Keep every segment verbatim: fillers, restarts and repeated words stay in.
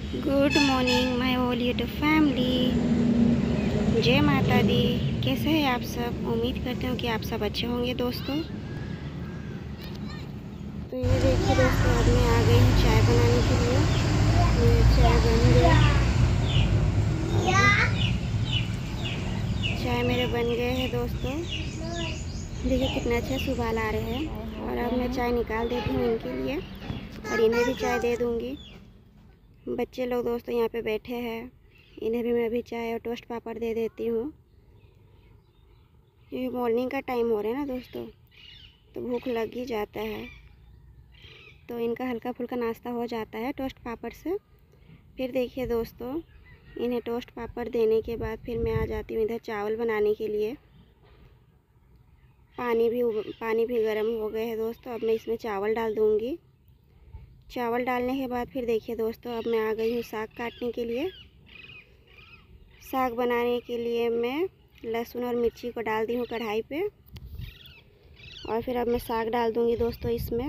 Good morning my all YouTube family. जय माता दी। कैसे हैं आप सब? उम्मीद करते हूँ कि आप सब अच्छे होंगे दोस्तों। तो ये देखिए दोस्तों, अब मैं आ गई हूँ चाय बनाने के लिए। मेरी चाय बन गई, चाय मेरे बन गए हैं दोस्तों। देखिए कितना अच्छा से उबाल आ रहे हैं। और अब मैं चाय निकाल देती हूँ इनके लिए और इन्हें भी चाय दे दूँगी। बच्चे लोग दोस्तों यहाँ पे बैठे हैं, इन्हें भी मैं अभी चाय और टोस्ट पापड़ दे देती हूँ। ये मॉर्निंग का टाइम हो रहा है ना दोस्तों, तो भूख लग ही जाता है, तो इनका हल्का फुल्का नाश्ता हो जाता है टोस्ट पापड़ से। फिर देखिए दोस्तों, इन्हें टोस्ट पापड़ देने के बाद फिर मैं आ जाती हूँ इधर चावल बनाने के लिए। पानी भी पानी भी गर्म हो गए हैं दोस्तों। अब मैं इसमें चावल डाल दूँगी। चावल डालने के बाद फिर देखिए दोस्तों, अब मैं आ गई हूँ साग काटने के लिए। साग बनाने के लिए मैं लहसुन और मिर्ची को डाल दी हूँ कढ़ाई पे, और फिर अब मैं साग डाल दूँगी दोस्तों। इसमें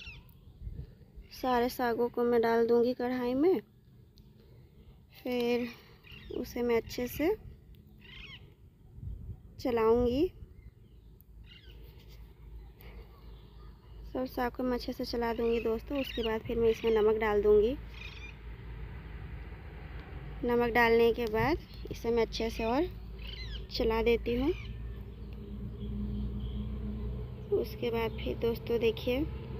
सारे सागों को मैं डाल दूँगी कढ़ाई में। फिर उसे मैं अच्छे से चलाऊँगी। सब साग को मैं अच्छे से चला दूँगी दोस्तों। उसके बाद फिर मैं इसमें नमक डाल दूँगी। नमक डालने के बाद इसे मैं अच्छे से और चला देती हूँ। उसके बाद फिर दोस्तों देखिए,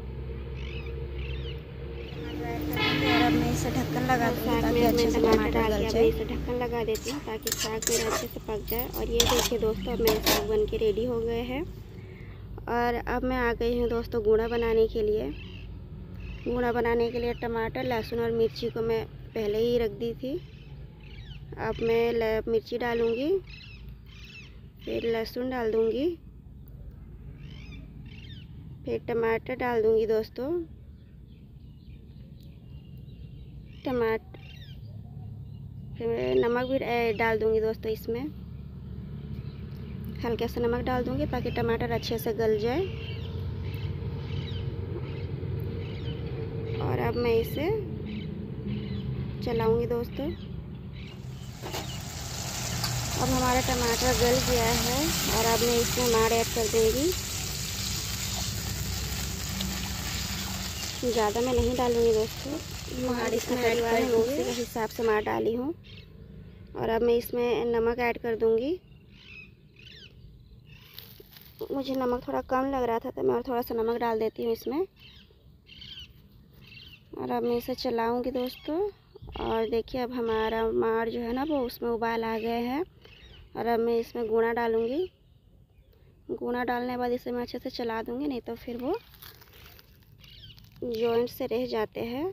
और अब मैं इसे ढक्कन लगा दूँगी ताकि अच्छे से टमाटर गल जाए। इसे ढक्कन लगा देती हूँ ताकि साग मेरा अच्छे से पक जाए। और ये देखिए दोस्तों, अब मेरे साग बन के रेडी हो गए हैं। और अब मैं आ गई हूँ दोस्तों गूड़ा बनाने के लिए। गूड़ा बनाने के लिए टमाटर, लहसुन और मिर्ची को मैं पहले ही रख दी थी। अब मैं मिर्ची डालूँगी, फिर लहसुन डाल दूँगी, फिर टमाटर डाल दूँगी दोस्तों। टमाटर फिर नमक भी डाल दूँगी दोस्तों। इसमें हल्का सा नमक डाल दूँगी ताकि टमाटर अच्छे से गल जाए। और अब मैं इसे चलाऊँगी दोस्तों। अब हमारा टमाटर गल गया है और अब मैं इसमें माड़ ऐड कर दूँगी। ज़्यादा मैं नहीं डालूँगी दोस्तों, माड़ इसमें परिवार है उसी के हिसाब से माड़ डाली हूँ। और अब मैं इसमें नमक ऐड कर दूँगी। मुझे नमक थोड़ा कम लग रहा था तो मैं और थोड़ा सा नमक डाल देती हूँ इसमें। और अब मैं इसे चलाऊँगी दोस्तों। और देखिए अब हमारा माड़ जो है ना वो उसमें उबाल आ गए हैं। और अब मैं इसमें गुना डालूँगी। गुना डालने के बाद इसे मैं अच्छे से चला दूँगी, नहीं तो फिर वो जॉइंट से रह जाते हैं।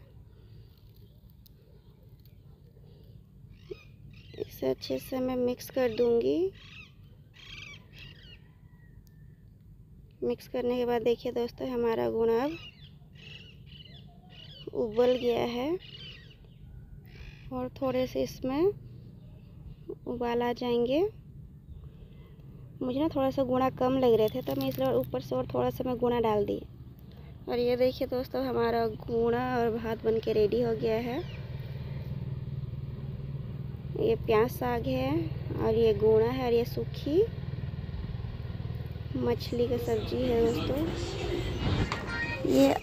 इसे अच्छे से मैं मिक्स कर दूँगी। मिक्स करने के बाद देखिए दोस्तों, हमारा गुना अब उबल गया है और थोड़े से इसमें उबाल आ जाएंगे। मुझे ना थोड़ा सा गुना कम लग रहे थे तो मैं इसलिए ऊपर से और थोड़ा सा मैं गुना डाल दी। और ये देखिए दोस्तों, हमारा गुना और भात बन के रेडी हो गया है। ये प्याज साग है और ये गुना है और ये सूखी मछली की सब्जी है दोस्तों। ये